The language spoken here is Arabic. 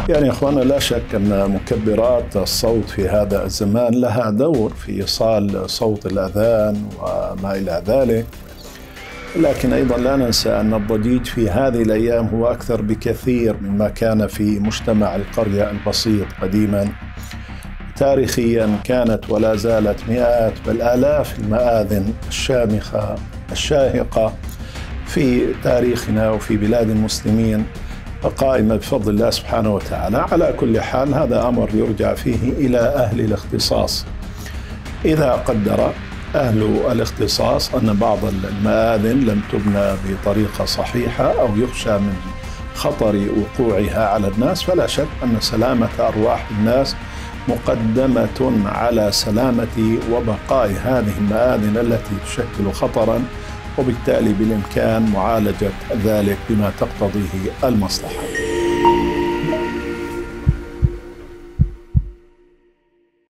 يعني يا أخوانا، لا شك أن مكبرات الصوت في هذا الزمان لها دور في إيصال صوت الأذان وما إلى ذلك، لكن أيضا لا ننسى أن الضجيج في هذه الأيام هو أكثر بكثير مما كان في مجتمع القرية البسيط قديما. تاريخيا كانت ولا زالت مئات بل آلاف المآذن الشامخة الشاهقة في تاريخنا وفي بلاد المسلمين قائمة بفضل الله سبحانه وتعالى. على كل حال هذا أمر يرجع فيه إلى أهل الاختصاص. إذا قدر أهل الاختصاص أن بعض المآذن لم تبنى بطريقة صحيحة أو يخشى من خطر وقوعها على الناس، فلا شك أن سلامة أرواح الناس مقدمة على سلامة وبقاء هذه المآذن التي تشكل خطرا، وبالتالي بالإمكان معالجة ذلك بما تقتضيه المصلحة.